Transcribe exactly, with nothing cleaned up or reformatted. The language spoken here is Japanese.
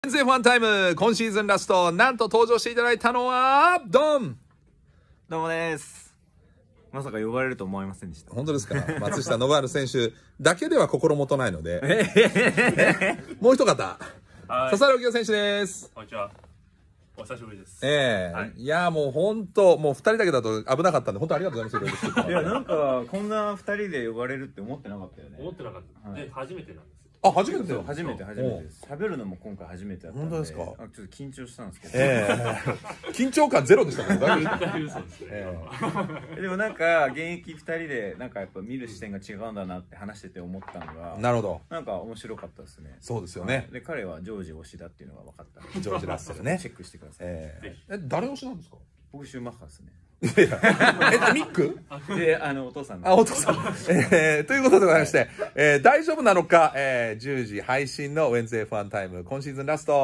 全然ファンタイム今シーズンラスト、なんと登場していただいたのはドン。 どうもです。まさか呼ばれると思いませんでした。 本当ですか。松下信治選手だけでは心もとないのでもう一方、笹原幸男選手です。 こんにちは。お久しぶりです。 ええーはい、いやもう本当もう二人だけだと危なかったんで本当ありがとうございます。 いやなんかこんな二人で呼ばれるって思ってなかったよね。 思ってなかった。はい、で初めてなんですよ。 あ、初めてだよ。 初めて初めてです。喋るのも今回初めてだったんで。 本当ですか。 ちょっと緊張したんですけど。 ええー、緊張感ゼロでしたね。 絶対嘘ですね。 えー、でもなんか現役二人でなんかやっぱ見る視点が違うんだなって話してて思ったのが。 なるほど。 なんか面白かったですね。 そうですよね。 で彼はジョージ推しだっていうのが分かった。 ジョージラッセルね。 チェックしてください。 ええ、誰推しなんですか。 僕シューマッハですね。 いやいやえミックで、あのお父さんあ、お父さん、えー、ということでございまして、はい、えー、大丈夫なのか、えー、じゅうじ配信のウェンズデーファンタイム今シーズンラスト。